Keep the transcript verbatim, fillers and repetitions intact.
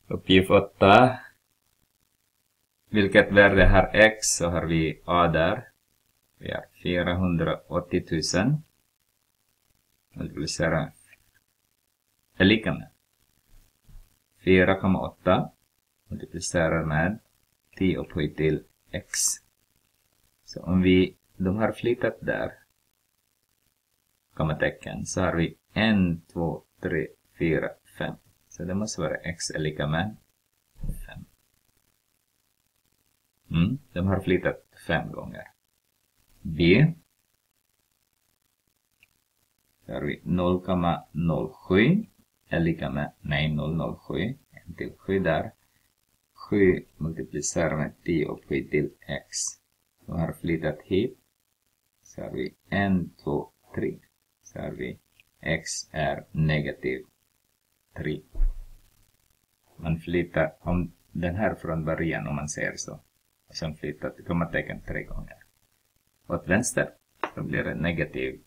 Uppgift åtta. Vilket värde har x? Så har vi a där. Vi har fyrahundraåttio tusen. Multiplicera är lika med fyra komma åtta. Multiplicerar med tio upphöjt till x. Så om vi, de har flyttat där, kommatecken, så har vi ett, två, tre, fyra, fem. Så det måste vara x är lika med fem. Mm, de har flyttat fem gånger. B. Så har vi noll komma noll sju är lika med, nej, noll komma noll sju. En till sju där. sju multiplicerar med tio upphöjt till x. De har flyttat hit. Så har vi ett, två, tre. Så har vi x är negativ tre. Man flyttar om den här från början, om man ser så. Och sen flyttar kommatecken tre gånger. Åt vänster, då blir det negativ